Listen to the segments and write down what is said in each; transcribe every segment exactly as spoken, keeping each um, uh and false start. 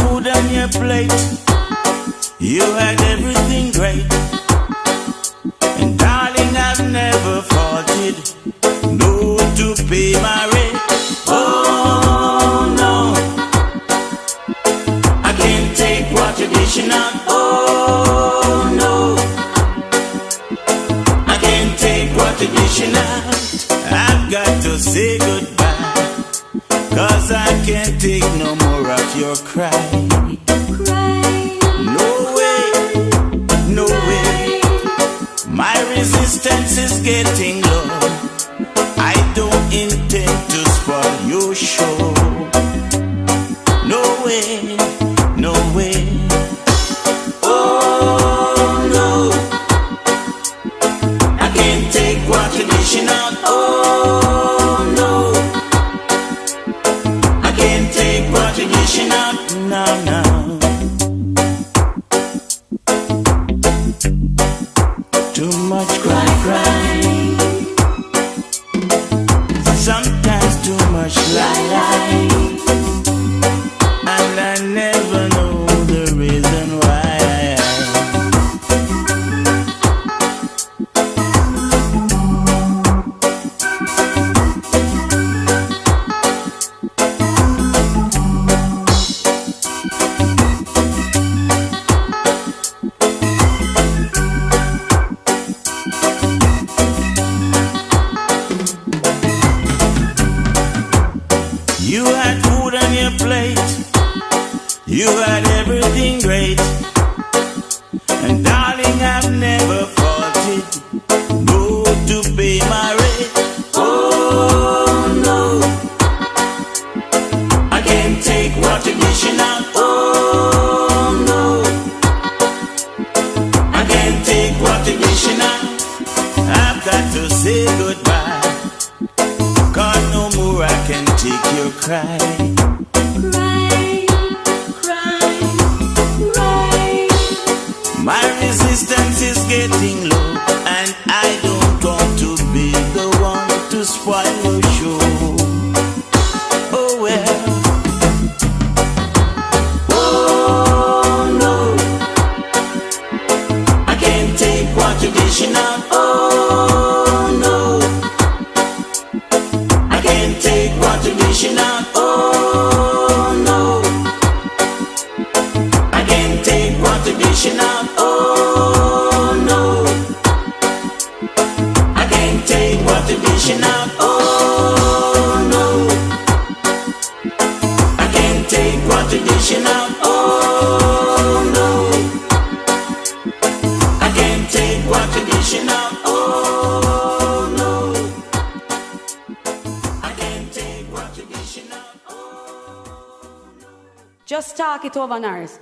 food on your plate, you had everything great. And darling, I've never faulted, no to pay my rent. Oh no, I can't take what you're dishing out. Oh no, I can't take what you're dishing out. I've got to say goodbye, 'cause I can't take no more of your cry. No way, no way, my resistance is getting low. I don't intend to spoil your show. No way, no way. Oh no, I can't take what you're dishing out. Oh no, I can't take what you're dishing out. No, no. Too much cry, cry. Sometimes too much lie, lie. And I never know the reason why. You had food on your plate, you had everything great. And darling, I've never faulted, no to pay my rent. Oh no, I can't take what you're dishing out. Oh no, I can't take what you're dishing out. I've got to say goodbye, 'cause no more I can take your cry. Cry, cry, cry. My resistance is getting low, and I don't want to be the one to spoil your show. Oh well. Oh no, I can't take what you're dishing out. Oh no, I can't take what you're dishing out. Oh no, I can't take what you're dishing out. Oh no, I can't take what you're dishing out. Oh no, I can't take what you're dishing out. Oh no, I can't take what you're dishing out. Oh no, I can't take what you're dishing out. Oh no. Just talk it over, Norris.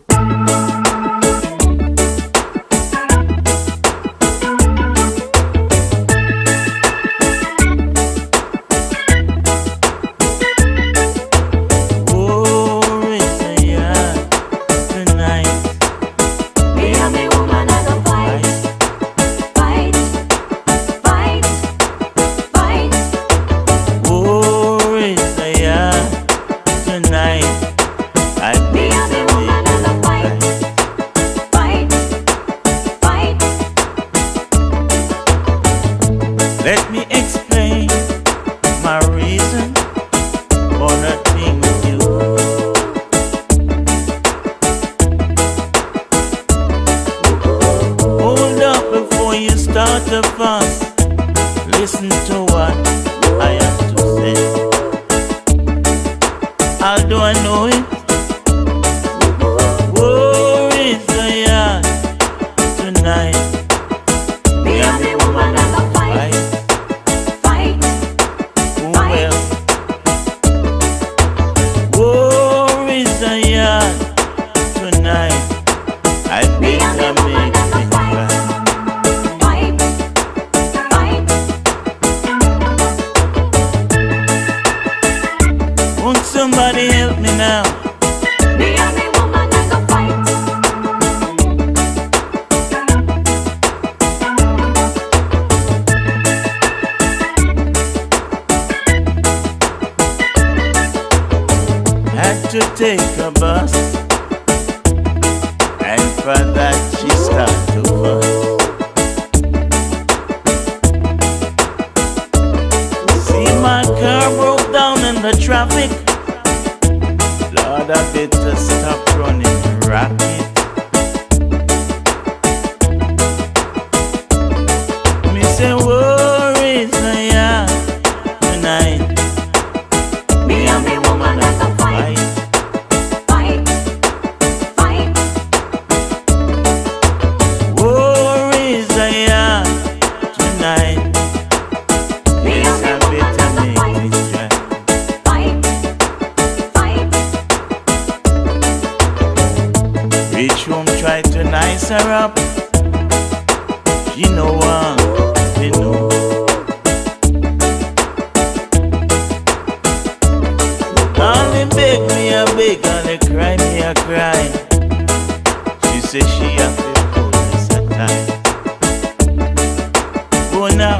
Let me explain my reason for not being with you. Hold up before you start the fuss. Listen to what I have to say. How do I know it? War is the yard tonight. Me and the woman and the fight. Fight, fight. War is the yard tonight. I think I make it right. Fight, fight. Won't somebody help me now? Me and the woman and the fight. Had to take a bus And for that she start to fuss. See, my car broke down in the traffic. Lord, I better stop running rocket. Me say worries I am tonight. Me and me woman got to fight, fight, fight. Worries I am tonight. Me and me woman got to fight, fight, fight. Reach home, try to nice her up. You know what? You know. Only beg me a beg, only cry me a cry. She say she have to pull this a time. Go now.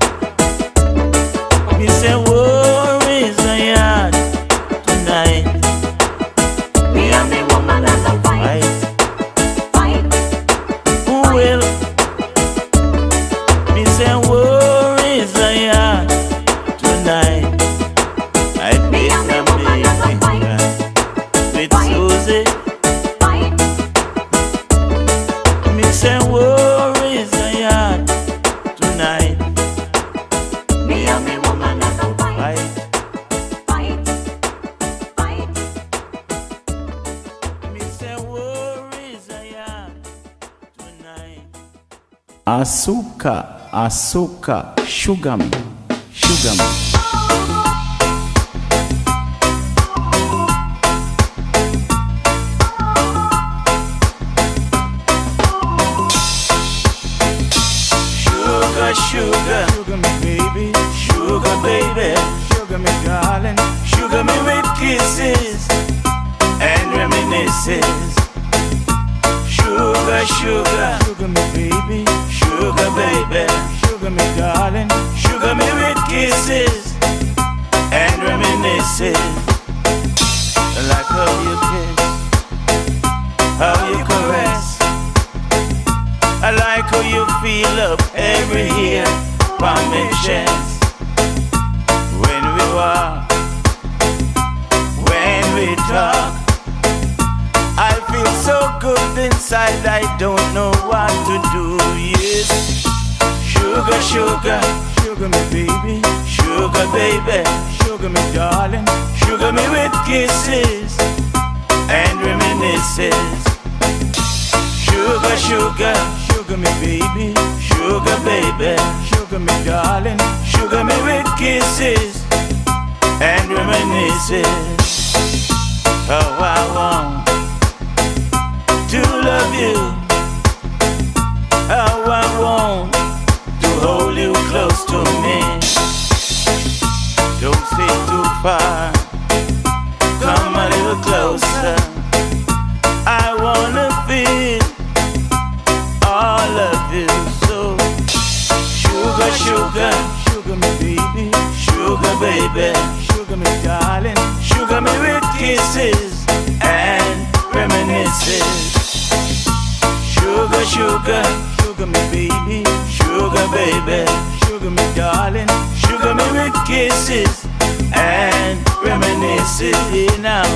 Me say worries I had tonight. Me and me woman got to fight, Fight. fight. Who will? Me say worries I had tonight. I Me and me better woman got to make fight, it with fight. Susie. fight. Me say worries I had tonight. Me and me woman got to fight, Fight. fight, fight. Me say worries I had tonight. Asuka, asuka, sugar me, sugar me. Sugar, sugar, sugar me baby, sugar baby, sugar me darling, sugar me with kisses and reminiscences. Sugar, sugar, sugar me baby, sugar baby, sugar me darling, sugar me with kisses and reminiscences. I like how you kiss, how you caress. I like how you feel up every hair from my chest. When we walk, when we talk, I feel so good inside, I don't know what to do, yes. Sugar, sugar, sugar me baby, sugar baby, sugar me darling, sugar me with kisses and reminiscences. Sugar, sugar, sugar me baby, sugar baby, sugar me darling, sugar me with kisses and reminiscences. How I want to love you, how I want to hold you close to me. Don't stay too far, come a little closer. I wanna feel all of you. So sugar, sugar, sugar me baby, sugar baby, sugar me darling, sugar me with kisses and reminiscences. Sugar, sugar, sugar me baby, sugar baby, sugar me darling, sugar me with kisses and reminiscences. Yeah, now.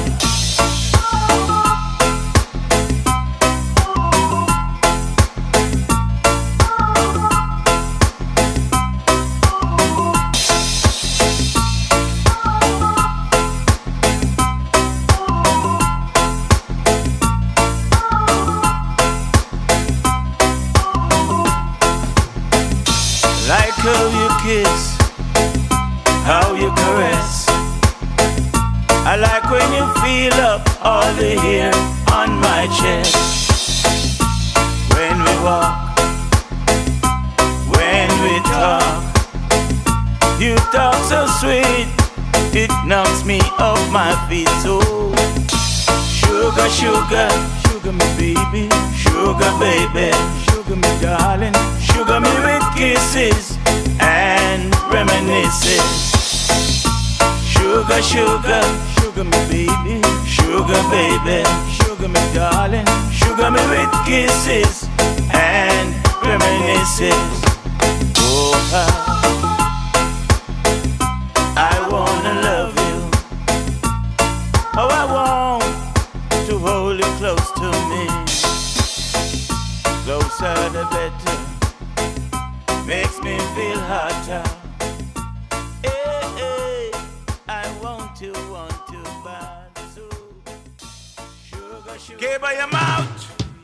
Like how you kiss, how you caress. I like when you feel up all the hair on my chest. When we walk, when we talk, you talk so sweet, it knocks me off my feet. So sugar, sugar, sugar me baby, sugar baby, sugar me darling, sugar me with kisses and reminiscences. Sugar, sugar, sugar me baby, sugar baby, sugar me darling, sugar sugar me with kisses and reminiscences. Oh, I wanna love you. Oh, I want to hold you close to me. Closer the better. Makes me feel hotter. Hey, hey, I want you, want you bad. So, sugar, sugar. Give by your mouth.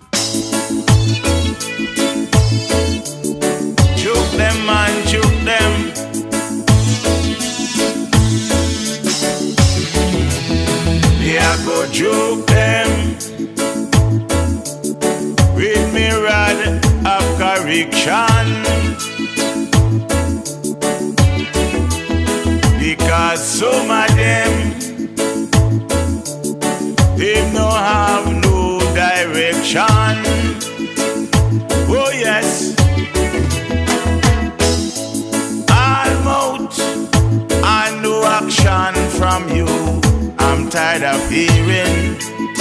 Choke them, man, choke them. Yeah, go choke them. With me rod of correction. Because some of them, they no have no direction. Oh yes, I'm out and no action from you. I'm tired of hearing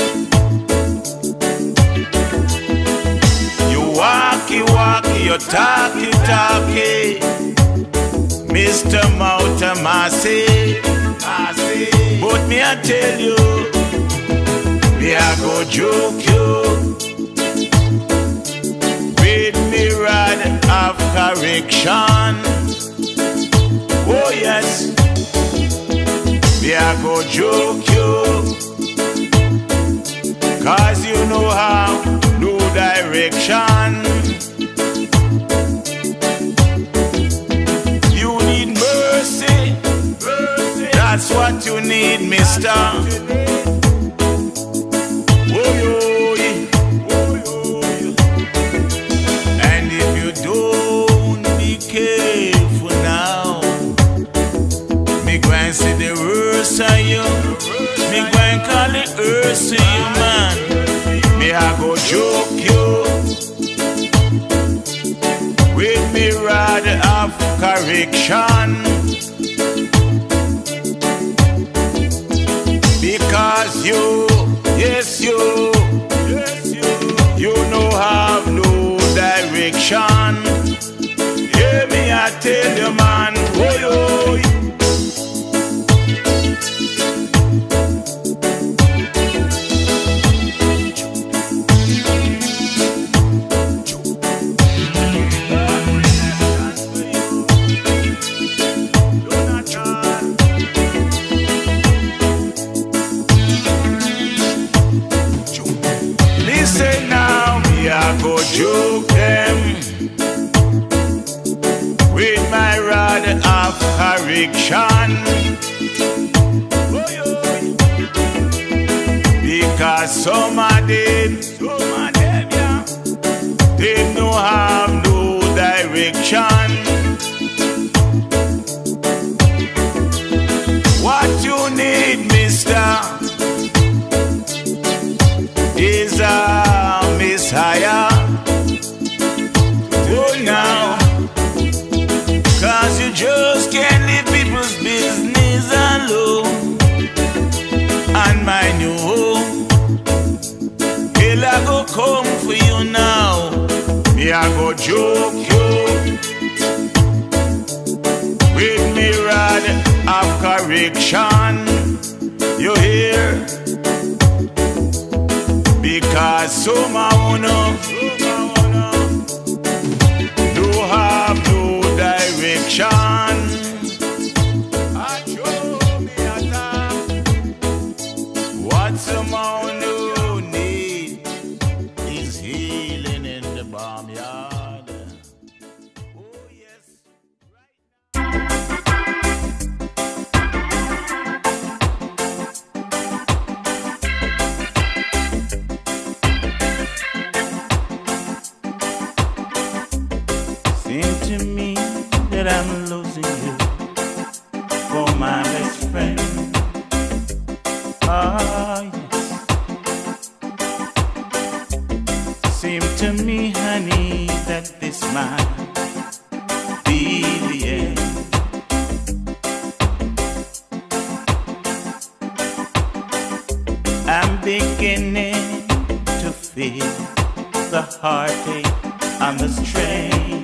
you walkie walkie, you talkie talkie, Mister Mouta Massey. But me I tell you, me I go joke you with me rod of correction. Oh yes, me I go joke you, cause you know how, no direction. That's what you need, mister. And if you don't be careful now, me go and see the worst of you. Me go and call the earth to you, man. Me I go joke you with me rod of correction. Because you, yes you, yes you, you no have no direction. Hear me, I tell you, man, oi, oi. Joke them with my rod of correction. Because some of them, some of them, yeah, they no have no direction. What you need, mister, is a Messiah. Now, cause you just can't leave people's business alone and mind your own. Hell, I go come for you now. Me, I go joke you with me rod of correction. You hear? Because some I wanna have no direction. I show me a time. What someone who need is healing in the barnyard. Oh yes, seems to me that I'm losing you for my best friend. Ah, yes. Seems to me, honey, that this might be the end. I'm beginning to feel the heartache and the strain.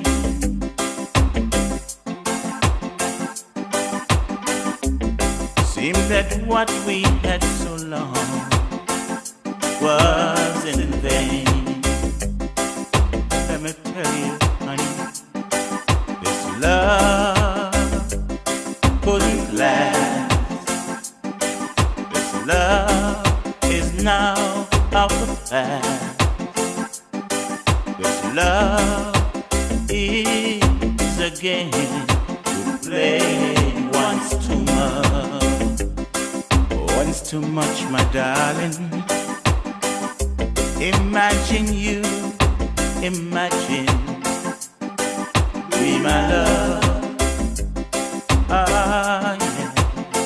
Seemed that what we had so long was in vain. Let me tell you, honey, this love couldn't last. This love is now out of past. This love is a game to play once too much. Once too much, my darling. Imagine you, imagine me, my love. Ah, yeah.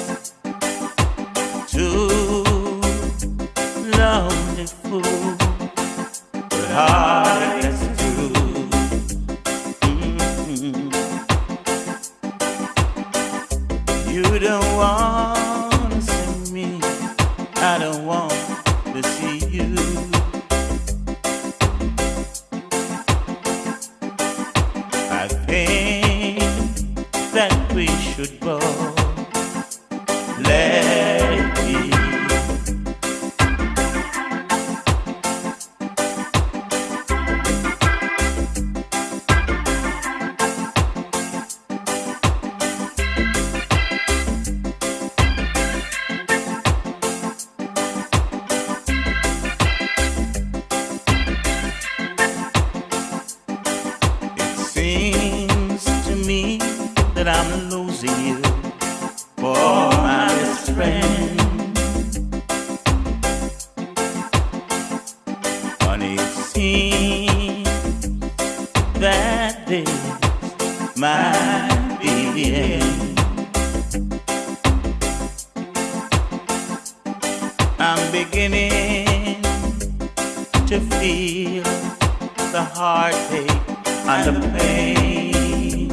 Too lonely fool, but hard as true. Mm-hmm. You don't want to see me, I don't want to see you. I think that we should both let it be. Seems to me that I'm losing you for my best friend. Honey, it seems that this might be the end. I'm beginning to feel the heartache and the pain,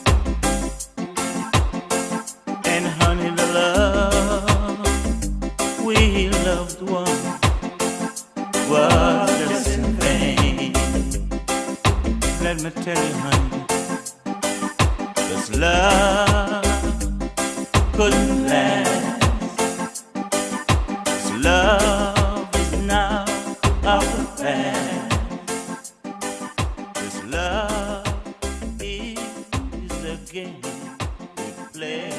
and honey, the love we loved one was just in vain. Let me tell you, honey, this love couldn't last. This love is now out of past. Love is a game we play.